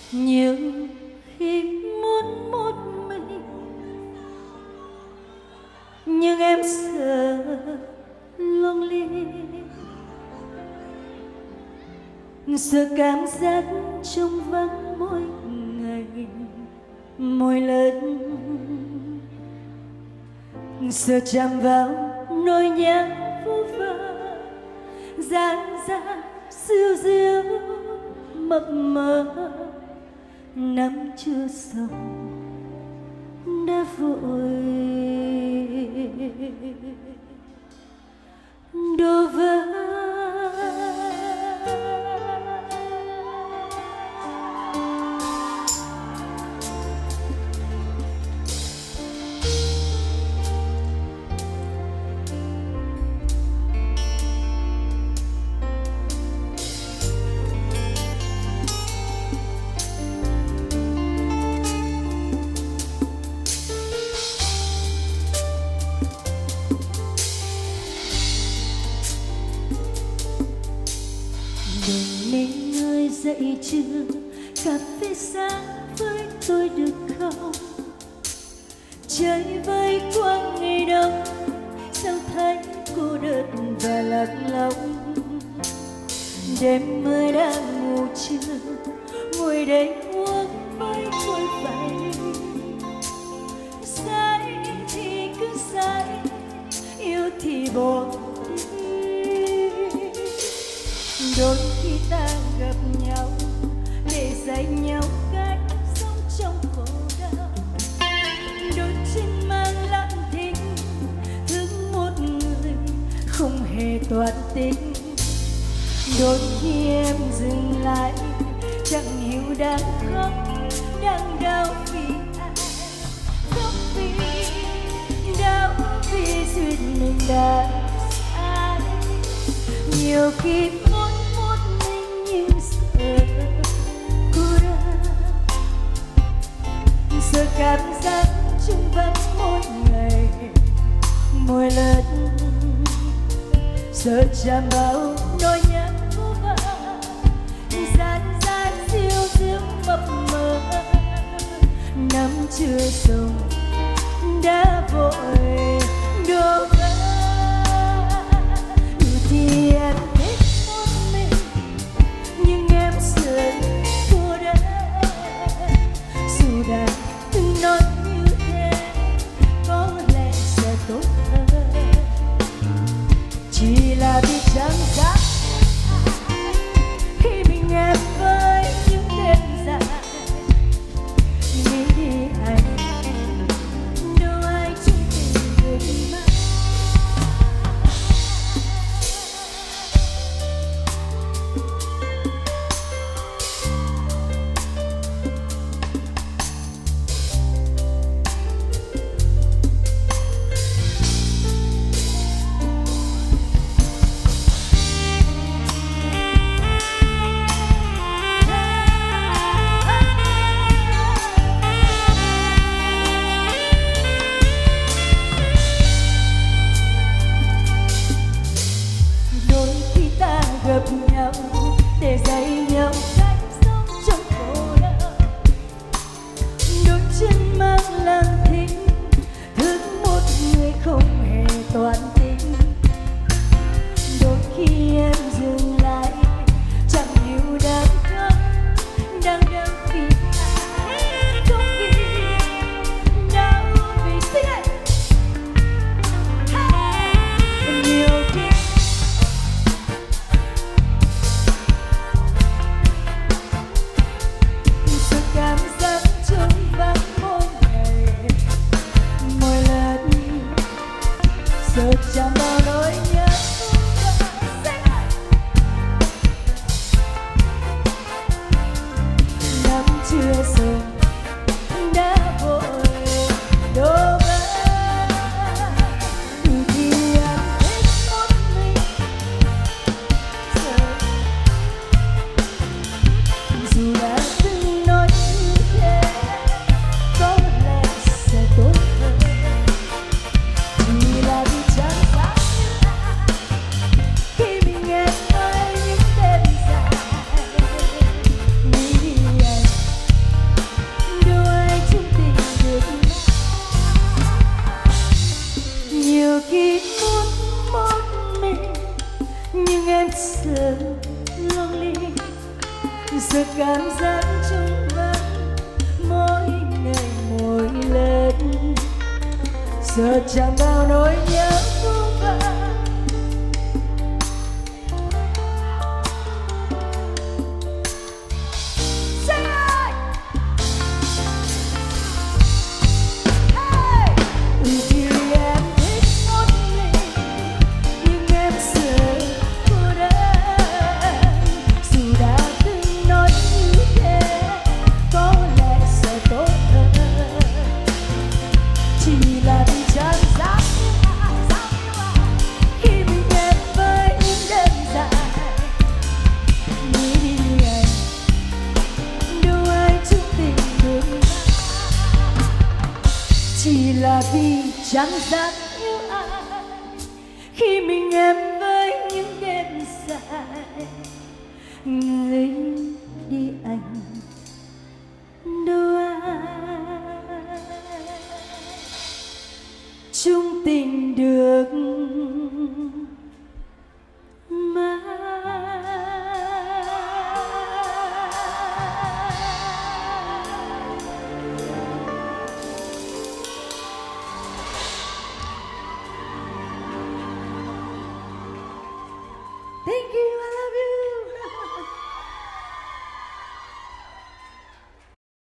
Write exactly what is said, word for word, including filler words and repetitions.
Nhưng khi muốn một mình, nhưng em sợ lonely, sợ cảm giác trong vắng mỗi ngày mỗi lần, sợ chạm vào nỗi nhớ vô vơ dang dang siêu diêu mập mờ, nắm chưa xong đã vội đổ vỡ. Dậy trưa cà phê sáng với tôi được không? Chơi vơi qua ngày đông sao thấy cô đơn và lạc lõng. Đêm mới đang ngủ chưa ngồi đây uống với tôi vậy. Sai thì cứ sai, yêu thì bỏ đi. Đôi khi ta gặp nhau để dạy nhau cách sống trong khổ đau. Đôi chân mang lặng thinh thương một người không hề toan tính. Đôi khi em dừng lại chẳng hiểu đang khóc đang đau vì ai. Khóc vì đau vì duyên mình đã sai. Nhiều khi muốn một mình nhưng sợ cô đơn, sợ cảm giác chung vắng mỗi ngày mỗi lần, sợ chạm vào nỗi nhớ vô vơ gian gian siêu siêu mập mờ, nắm chưa xong đã vội đổ vỡ. Thì em thích một mình nhưng em sợ cô đơn, dù đã từng nói như thế có lẽ sẽ tốt hơn. Chỉ là vì chẳng dám khi mình em với những đêm dài nghĩ đi anh đâu ai chung tình được cảm giác chung vắng mỗi ngày mỗi lần, giờ chẳng bao nỗi nhớ vô vàn. Chỉ là vì chẳng dám yêu ai khi mình em với những đêm dài. Người đi anh đâu ai chung tình được mãi. Thank you.